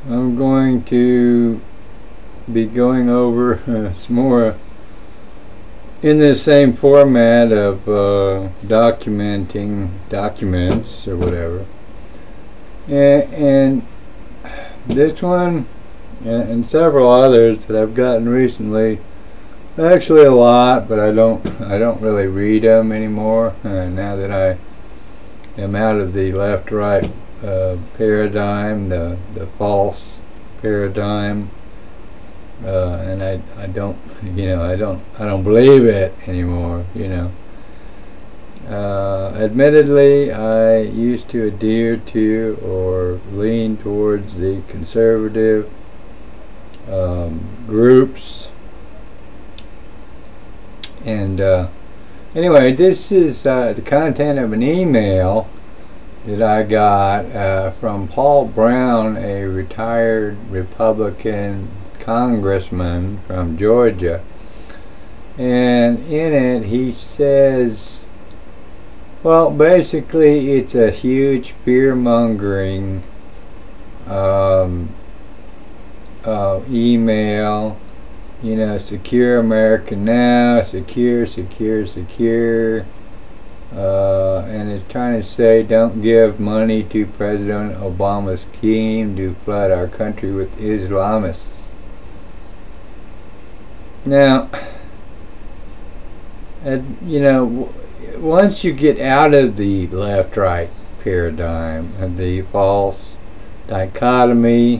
I'm going to be going over some more in the same format of documenting documents or whatever. And this one and several others that I've gotten recently, actually a lot, but I don't really read them anymore now that I am out of the left-right paradigm, the false paradigm, and I don't I don't believe it anymore. Admittedly, I used to adhere to or lean towards the conservative groups, and anyway, this is the content of an email that I got from Paul Brown, a retired Republican congressman from Georgia, and in it he says, well, basically it's a huge fear-mongering email. Secure America now, secure, and it's trying to say don't give money to President Obama's scheme to flood our country with Islamists. Now, once you get out of the left-right paradigm and the false dichotomy,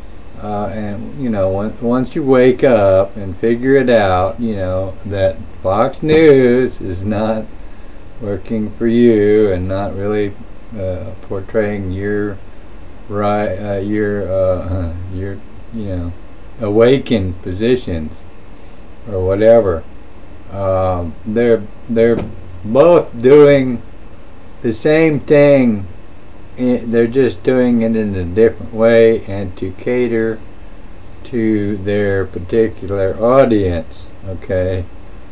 and once you wake up and figure it out, that Fox News is not working for you and not really portraying your awakened positions or whatever. They're both doing the same thing. They're just doing it in a different way and to cater to their particular audience. Okay,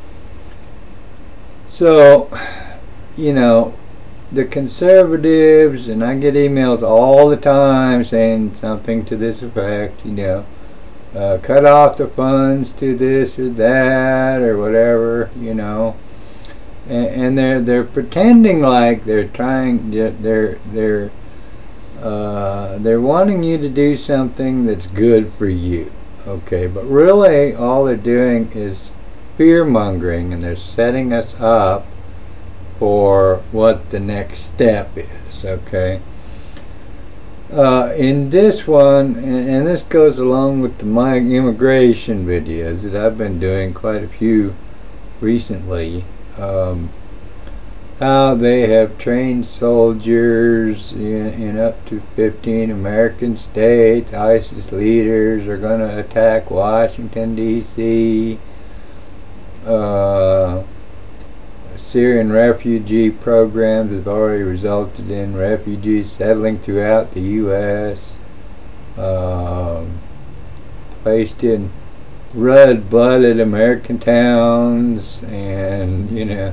so the conservatives, and I get emails all the time saying something to this effect, cut off the funds to this or that or whatever, and they're pretending like they're trying, they're wanting you to do something that's good for you, okay, but really all they're doing is fear-mongering, and they're setting us up for what the next step is, okay. In this one, and this goes along with my immigration videos that I've been doing quite a few recently, how they have trained soldiers in up to 15 American states. ISIS leaders are going to attack Washington, D.C. Syrian refugee programs have already resulted in refugees settling throughout the U.S., placed in red-blooded American towns, and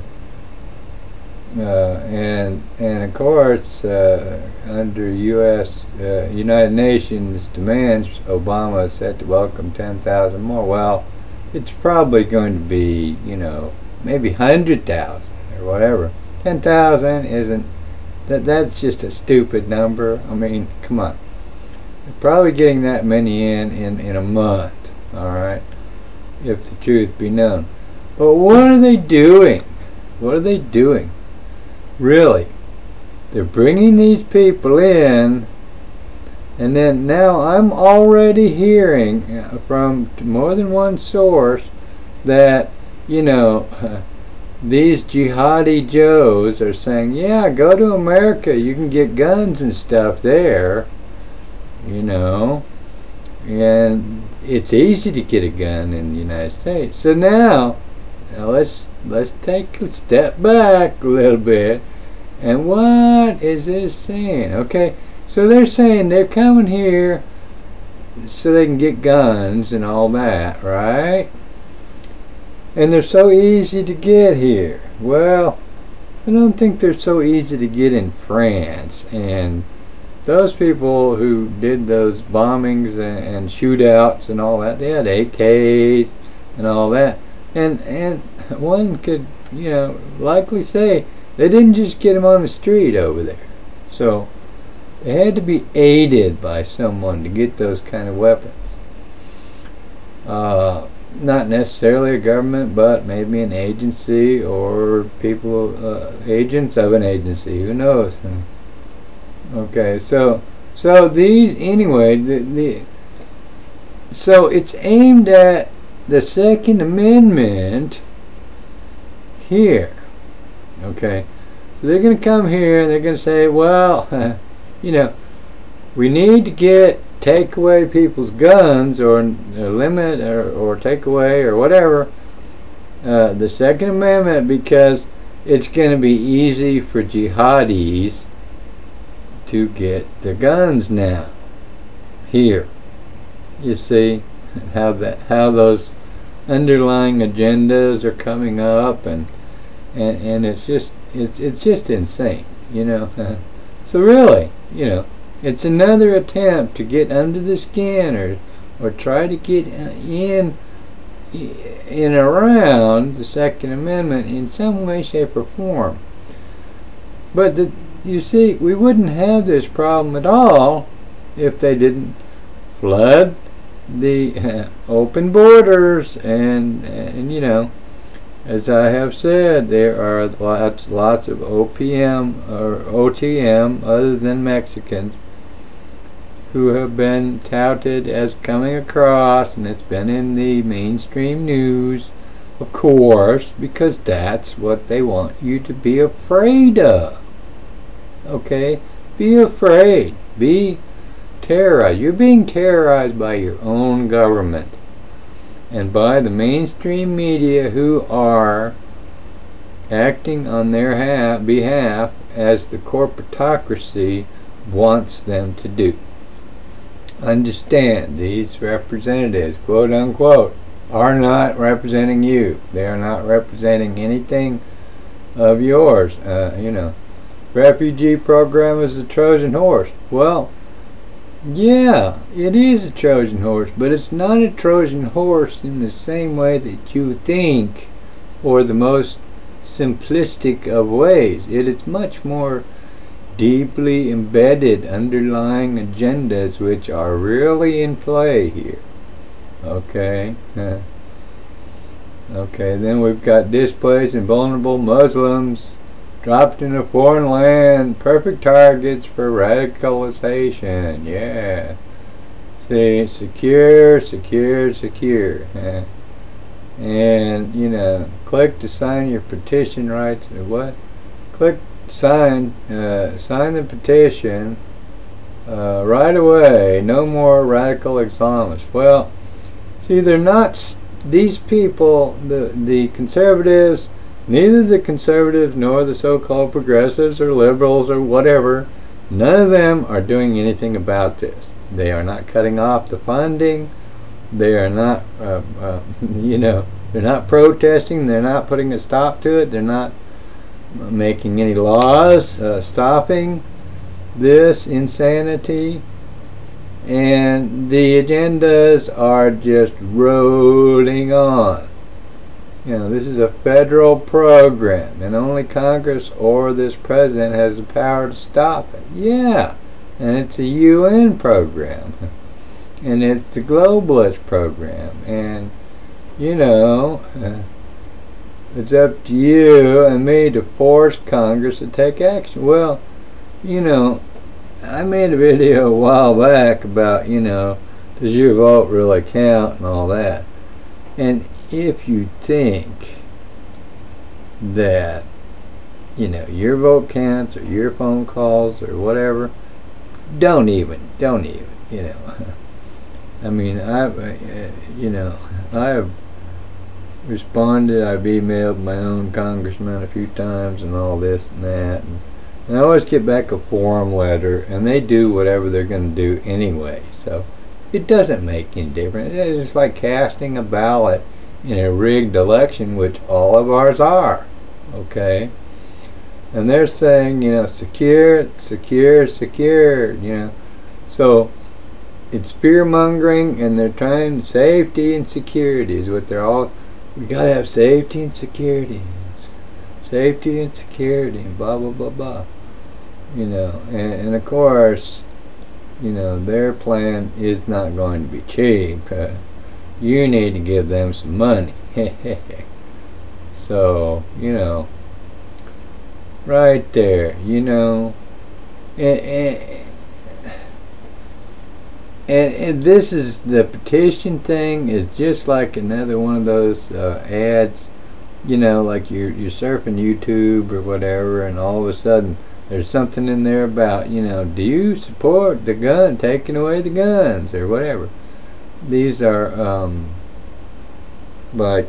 and of course under U.S. United Nations demands, Obama is set to welcome 10,000 more. Well, it's probably going to be maybe 100,000 or whatever. 10,000 isn't that's just a stupid number. I mean, come on. They're probably getting that many in a month, alright, if the truth be known. But what are they doing? What are they doing? Really? They're bringing these people in, and then now I'm already hearing from more than one source that these jihadi Joes are saying, yeah, go to America, you can get guns and stuff there, and it's easy to get a gun in the United States. So now let's take a step back a little bit, and what is this saying? Okay, so they're saying they're coming here so they can get guns and all that, right? And they're so easy to get here. Well, I don't think they're so easy to get in France and those people who did those bombings and shootouts and all that, they had AKs and all that, and one could, you know, likely say they didn't just get them on the street over there. So they had to be aided by someone to get those kind of weapons. Not necessarily a government, but maybe an agency or people, agents of an agency. Who knows? Okay, so these anyway. So it's aimed at the Second Amendment here. Okay, so they're going to come here and they're going to say, well, you know, we need to take away people's guns, or limit or take away or whatever the Second Amendment, because it's going to be easy for jihadis to get the guns now. Here, you see how those underlying agendas are coming up, and it's just insane, you know. So really, you know, it's another attempt to get under the skin or try to get in around the Second Amendment in some way, shape, or form. But you see, we wouldn't have this problem at all if they didn't flood the open borders, and you know, as I have said, there are lots of OPM or OTM other than Mexicans who have been touted as coming across, and it's been in the mainstream news, of course, because that's what they want you to be afraid of. Okay? Be afraid. Be terrorized. You're being terrorized by your own government and by the mainstream media, who are acting on their behalf as the corporatocracy wants them to do. Understand, these representatives, quote unquote, are not representing you. They are not representing anything of yours. You know, refugee program is a Trojan horse. Well, yeah, it is a Trojan horse, but it's not a Trojan horse in the same way that you think, or the most simplistic of ways. It is much more deeply embedded underlying agendas which are really in play here. Okay? Okay, then we've got displaced and vulnerable Muslims dropped in a foreign land, perfect targets for radicalization. Yeah. See, secure. And, you know, click to sign your petition rights, or what? Click sign the petition right away. No more radical Islamists. Well, see, they're not, these people, the conservatives, neither the conservatives nor the so-called progressives or liberals or whatever, none of them are doing anything about this. They are not cutting off the funding. They are not, you know, they're not protesting. They're not putting a stop to it. They're not making any laws stopping this insanity. And the agendas are just rolling on. You know, this is a federal program, and only Congress or this president has the power to stop it. Yeah, and it's a UN program, and it's the globalist program, and you know, it's up to you and me to force Congress to take action. Well, you know, I made a video a while back about, you know, does your vote really count and all that. And if you think that, you know, your vote counts or your phone calls or whatever, don't even, you know. I mean, you know, I've responded, I've emailed my own congressman a few times and all this and that, and I always get back a form letter, and they do whatever they're going to do anyway, so it doesn't make any difference. It's just like casting a ballot in a rigged election, which all of ours are, okay? And they're saying, secure, secure, secure, So it's fear-mongering, and they're trying safety and security is what they're all, we gotta have safety and security. Safety and security, and blah, blah, blah, blah. And of course, their plan is not going to be cheap. You need to give them some money. So, right there, and this is, the petition thing is just like another one of those ads, like you're surfing YouTube or whatever, and all of a sudden there's something in there about, do you support the gun, taking away the guns, or whatever. These are, like,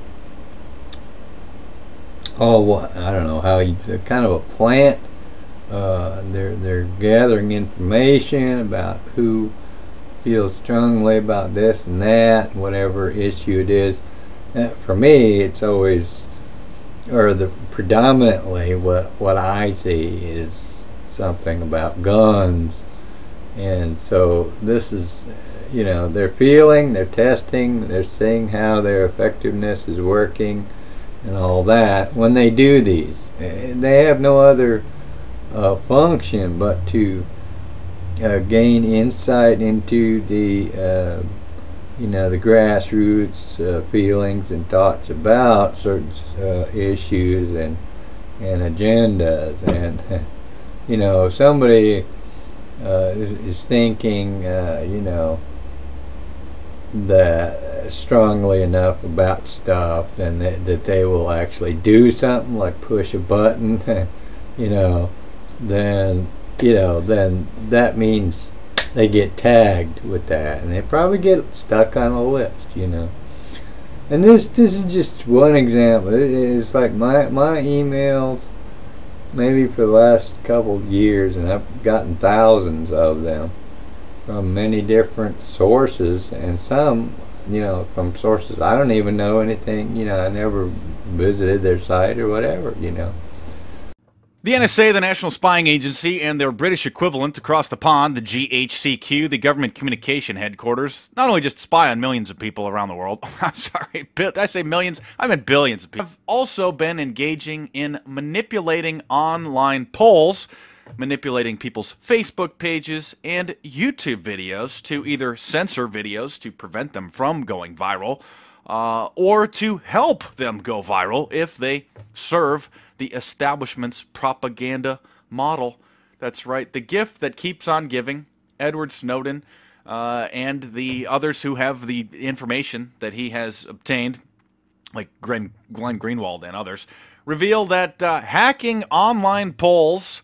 I don't know how kind of a plant. They're gathering information about who feels strongly about this and that, whatever issue it is. For me, it's always, or predominantly what I see is something about guns. And so this is, they're feeling, they're testing, they're seeing how their effectiveness is working and all that. When they do these, they have no other function but to gain insight into the the grassroots feelings and thoughts about certain issues and agendas. And if somebody is thinking that strongly enough about stuff, then that they will actually do something, like push a button, then that means they get tagged with that, and they probably get stuck on a list, And this is just one example. It's like my emails, maybe for the last couple of years, and I've gotten thousands of them from many different sources, and some, from sources I don't even know anything. I never visited their site or whatever. The NSA, the National Spying Agency, and their British equivalent across the pond, the GHCQ, the Government Communication Headquarters, not only just spy on millions of people around the world, I'm sorry, did I say millions? I meant billions of people, have also been engaging in manipulating online polls, manipulating people's Facebook pages and YouTube videos to either censor videos to prevent them from going viral, or to help them go viral if they serve the establishment's propaganda model. That's right, the gift that keeps on giving. Edward Snowden and the others who have the information that he has obtained, like Glenn Greenwald and others, reveal that hacking online polls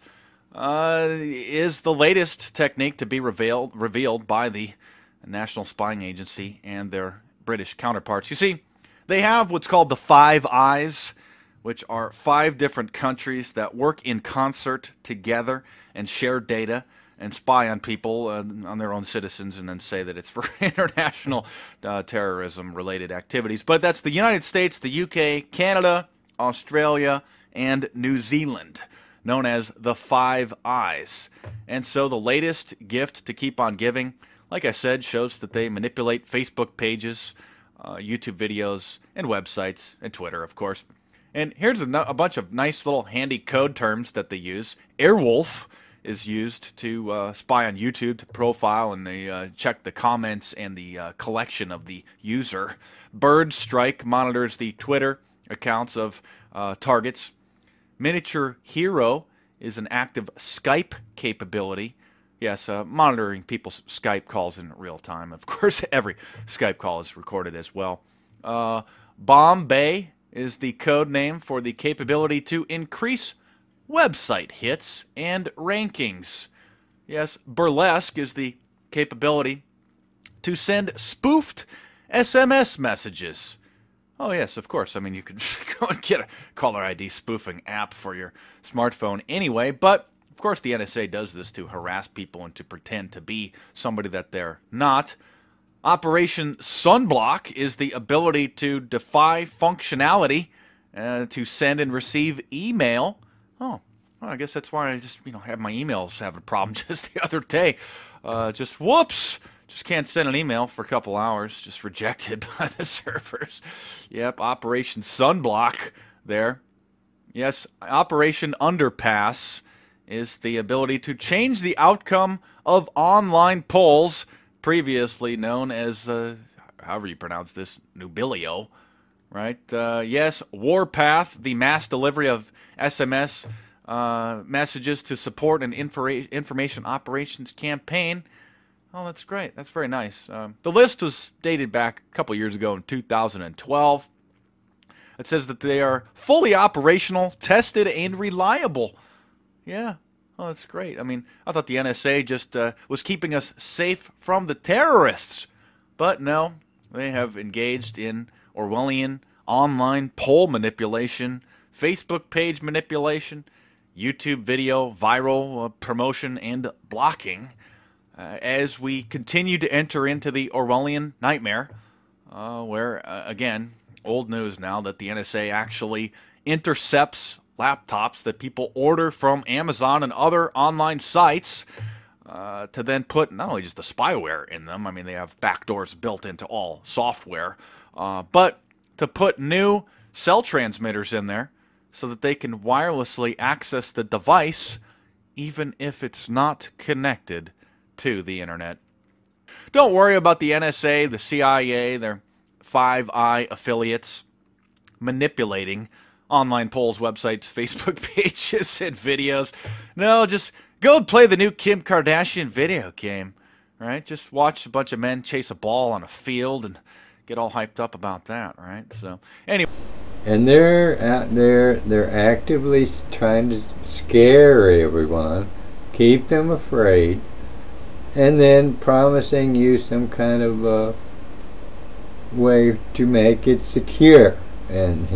is the latest technique to be revealed by the National Spying Agency and their British counterparts. You see, they have what's called the Five Eyes, which are 5 different countries that work in concert together and share data and spy on people, on their own citizens, and then say that it's for international terrorism-related activities. But that's the United States, the UK, Canada, Australia, and New Zealand, known as the Five Eyes. And so the latest gift to keep on giving, like I said, shows that they manipulate Facebook pages, YouTube videos, and websites, and Twitter, of course. And here's a bunch of nice little handy code terms that they use. Airwolf is used to spy on YouTube, to profile, and they check the comments and the collection of the user. Bird Strike monitors the Twitter accounts of targets. Miniature Hero is an active Skype capability. Yes, monitoring people's Skype calls in real time. Of course, every Skype call is recorded as well. Bombay is the code name for the capability to increase website hits and rankings. Yes, Burlesque is the capability to send spoofed SMS messages. Oh yes, of course. I mean, you could just go and get a caller ID spoofing app for your smartphone anyway, but of course the NSA does this to harass people and to pretend to be somebody that they're not. Operation Sunblock is the ability to defy functionality to send and receive email. Oh, Well, I guess that's why I just, had my emails having a problem just the other day. Just whoops. Just can't send an email for a couple hours. Just rejected by the servers. Yep, Operation Sunblock there. Yes, Operation Underpass is the ability to change the outcome of online polls, previously known as, however you pronounce this, Nubilio, right? Yes, Warpath, the mass delivery of SMS messages to support an information operations campaign. Oh, that's great. That's very nice. The list was dated back a couple years ago in 2012. It says that they are fully operational, tested, and reliable. Yeah. Oh, that's great. I mean, I thought the NSA just was keeping us safe from the terrorists. But no, they have engaged in Orwellian online poll manipulation, Facebook page manipulation, YouTube video, viral promotion, and blocking. As we continue to enter into the Orwellian nightmare, where, again, old news now that the NSA actually intercepts laptops that people order from Amazon and other online sites to then put not only just the spyware in them, I mean, they have backdoors built into all software, but to put new cell transmitters in there so that they can wirelessly access the device even if it's not connected to the internet. Don't worry about the NSA, the CIA, their Five Eye affiliates manipulating online polls, websites, Facebook pages, and videos. No, just go and play the new Kim Kardashian video game, right? Just watch a bunch of men chase a ball on a field and get all hyped up about that, right? So, anyway. And they're out there, they're actively trying to scare everyone, keep them afraid, and then promising you some kind of way to make it secure. And,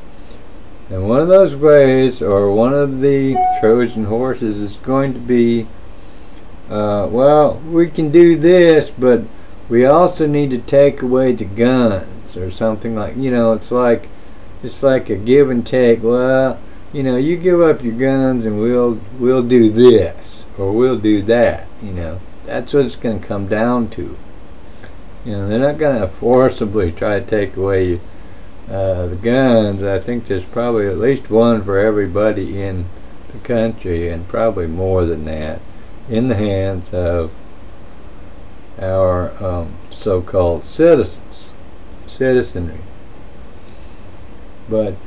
and one of those ways, or one of the Trojan horses, is going to be, well, we can do this, but we also need to take away the guns, or something like, it's like a give and take. Well, you give up your guns and we'll do this, or we'll do that. That's what it's going to come down to. They're not going to forcibly try to take away the guns. I think there's probably at least one for everybody in the country, and probably more than that, in the hands of our so-called citizenry. But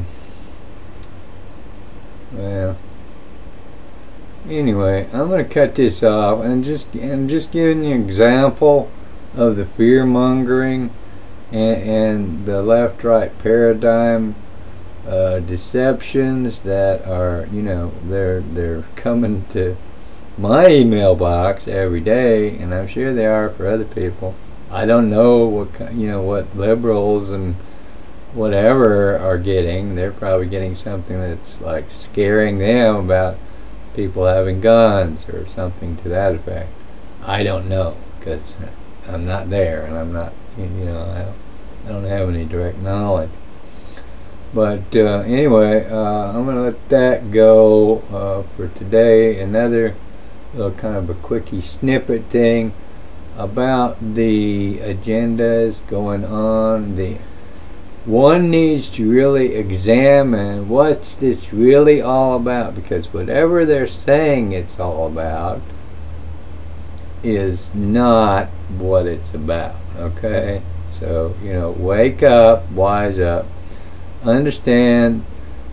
well, anyway, I'm going to cut this off, and I'm just giving you an example of the fear-mongering and the left-right paradigm deceptions that are, they're coming to my email box every day, and I'm sure they are for other people. I don't know what liberals and whatever are getting. They're probably getting something that's like scaring them about people having guns or something to that effect. I don't know, because I'm not there, and I'm not, I don't have any direct knowledge. But anyway, I'm going to let that go for today. Another little kind of a quickie snippet thing about the agendas going on. One needs to really examine what's this really all about, because whatever they're saying it's all about is not what it's about. Okay, so wake up, wise up, understand,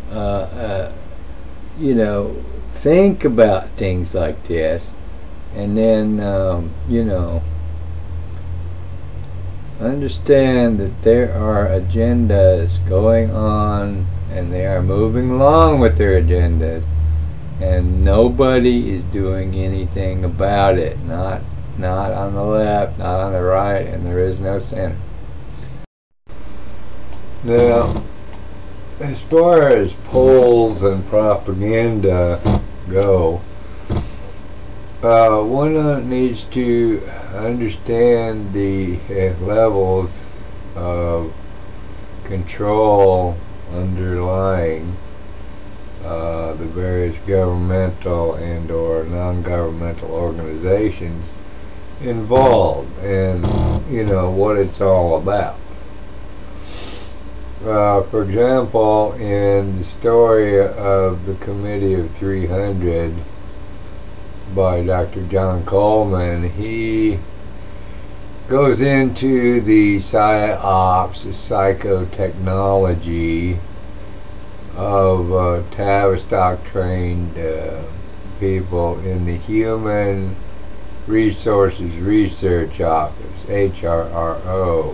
think about things like this, and then understand that there are agendas going on, and they are moving along with their agendas, and nobody is doing anything about it. Not on the left, not on the right, and there is no center. Now, as far as polls and propaganda go, one needs to understand the levels of control underlying the various governmental and or non-governmental organizations involved and what it's all about. For example, in the story of the Committee of 300 by Dr. John Coleman, he goes into the PSY-OPs, the psychotechnology of Tavistock-trained people in the Human Resources Research Office, HRRO,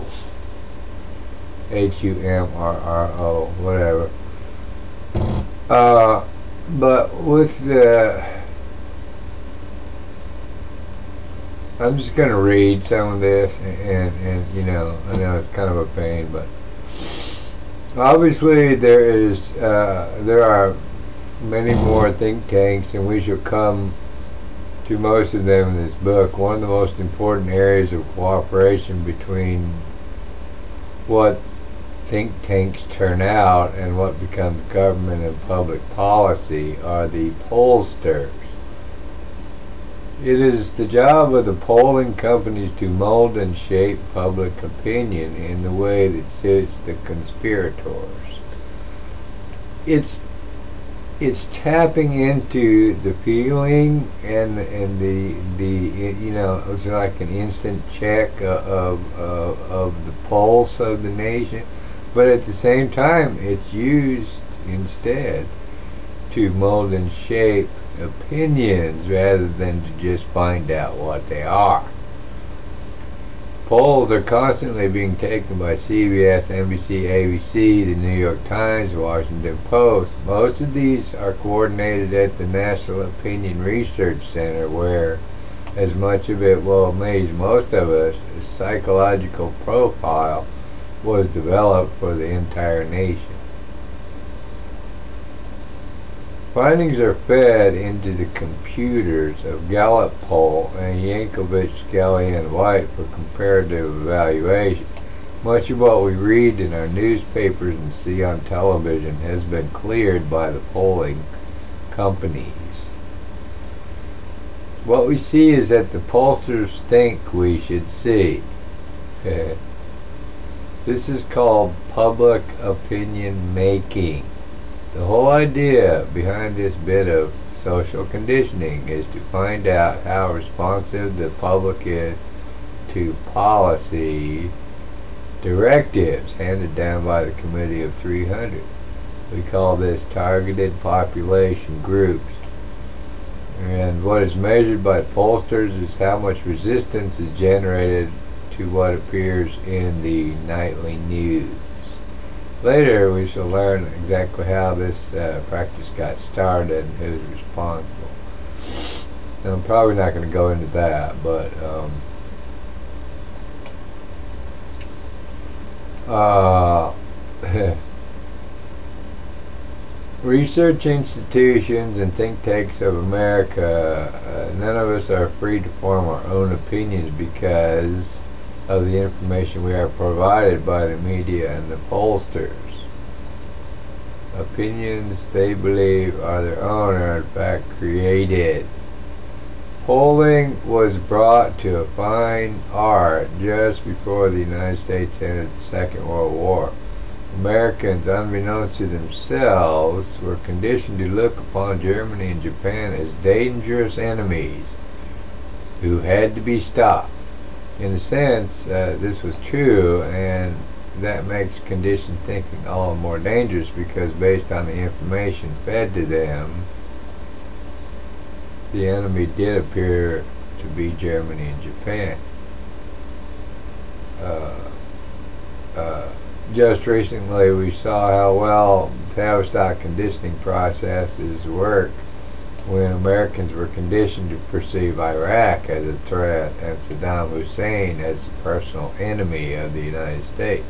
HUMRRO, whatever. But with the, I'm just going to read some of this, and I know it's kind of a pain, but obviously there are many more think tanks, and we shall come to most of them in this book. One of the most important areas of cooperation between what think tanks turn out and what becomes government and public policy are the pollsters. It is the job of the polling companies to mold and shape public opinion in the way that suits the conspirators. It's tapping into the feeling and the it's like an instant check of the pulse of the nation, but at the same time it's used instead to mold and shape opinions rather than to just find out what they are. Polls are constantly being taken by CBS, NBC, ABC, the New York Times, the Washington Post. Most of these are coordinated at the National Opinion Research Center, where, as much of it will amaze most of us, a psychological profile was developed for the entire nation. Findings are fed into the computers of Gallup Poll and Yankovic, Skelly, and White for comparative evaluation. Much of what we read in our newspapers and see on television has been cleared by the polling companies. What we see is that the pollsters think we should see. This is called public opinion making. The whole idea behind this bit of social conditioning is to find out how responsive the public is to policy directives handed down by the Committee of 300. We call this targeted population groups. And what is measured by pollsters is how much resistance is generated to what appears in the nightly news. Later we shall learn exactly how this practice got started and who's responsible. And I'm probably not going to go into that, but research institutions and think tanks of America, none of us are free to form our own opinions because of the information we are provided by the media and the pollsters. Opinions they believe are their own are in fact created. Polling was brought to a fine art just before the United States entered the Second World War. Americans, unbeknownst to themselves, were conditioned to look upon Germany and Japan as dangerous enemies who had to be stopped. In a sense, this was true, and that makes conditioned thinking all the more dangerous because based on the information fed to them, the enemy did appear to be Germany and Japan. Just recently we saw how well Tavistock conditioning processes work when Americans were conditioned to perceive Iraq as a threat and Saddam Hussein as a personal enemy of the United States.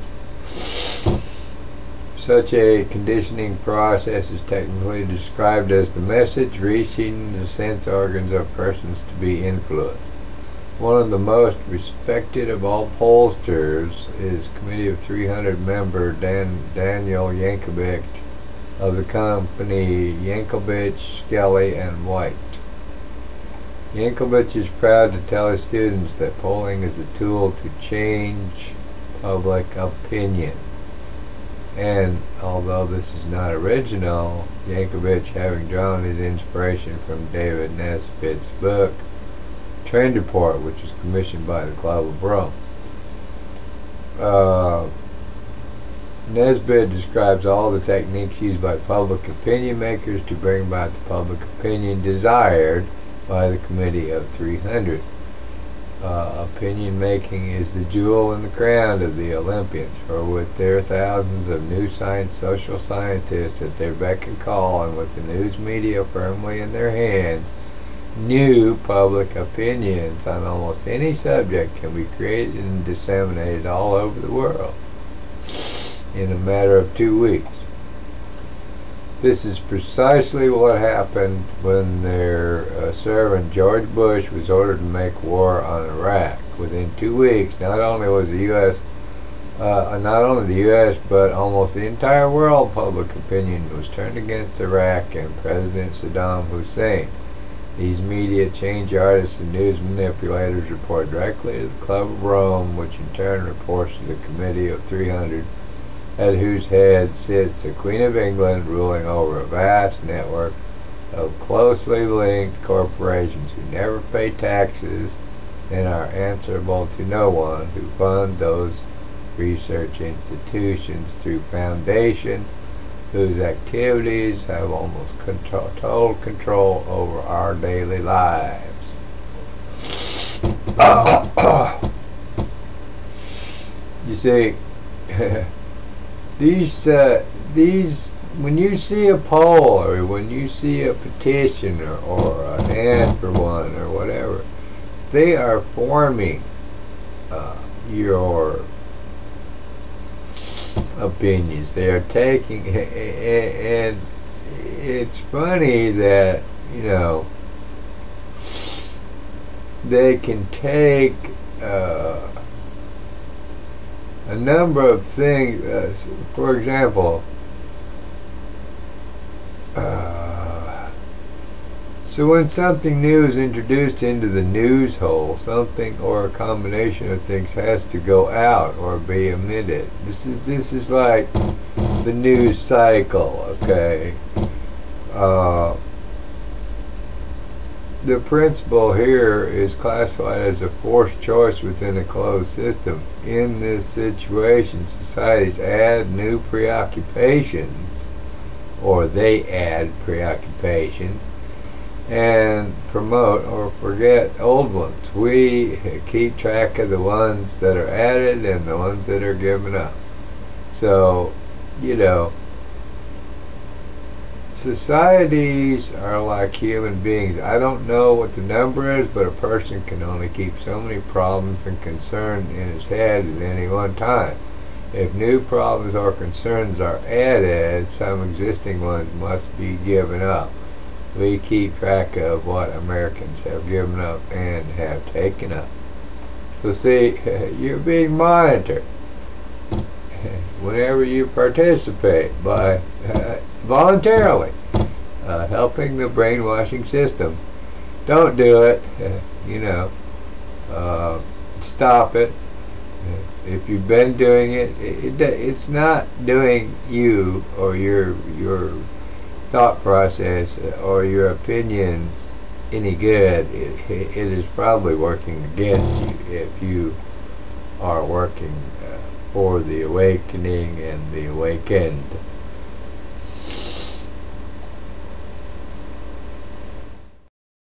Such a conditioning process is technically described as the message reaching the sense organs of persons to be influenced. One of the most respected of all pollsters is Committee of 300 member Daniel Yankovic, of the company Yankovic, Skelly, and White. Yankovic is proud to tell his students that polling is a tool to change public opinion. And although this is not original, Yankovic, having drawn his inspiration from David Nesbitt's book, Trend Report, which was commissioned by the Club of Rome. Nesbitt describes all the techniques used by public opinion makers to bring about the public opinion desired by the Committee of 300. Opinion making is the jewel in the crown of the Olympians, for with their thousands of new social scientists at their beck and call, and with the news media firmly in their hands, new public opinions on almost any subject can be created and disseminated all over the world in a matter of 2 weeks. This is precisely what happened when their servant George Bush was ordered to make war on Iraq. Within 2 weeks, not only the U.S., but almost the entire world public opinion was turned against Iraq and President Saddam Hussein. These media change artists and news manipulators report directly to the Club of Rome, which in turn reports to the Committee of 300, at whose head sits the Queen of England, ruling over a vast network of closely linked corporations who never pay taxes and are answerable to no one, who fund those research institutions through foundations whose activities have almost total control over our daily lives. You see, these when you see a poll or when you see a petition or an ad for one or whatever, they are forming your opinions. They are taking, and it's funny that, you know, they can take a number of things. For example, so when something new is introduced into the news hole, something or a combination of things has to go out or be omitted. This is like the news cycle, okay? The principle here is classified as a forced choice within a closed system. In this situation, societies add new preoccupations, or they add preoccupations, and promote or forget old ones. We keep track of the ones that are added and the ones that are given up. So, you know, societies are like human beings. I don't know what the number is, but a person can only keep so many problems and concerns in his head at any one time. If new problems or concerns are added, some existing ones must be given up. We keep track of what Americans have given up and have taken up. So see, you're being monitored whenever you participate by voluntarily helping the brainwashing system. Don't do it. You know, stop it. If you've been doing it, it's not doing you or your thought process or your opinions any good. It is probably working against you if you are working for the awakening and the awakened.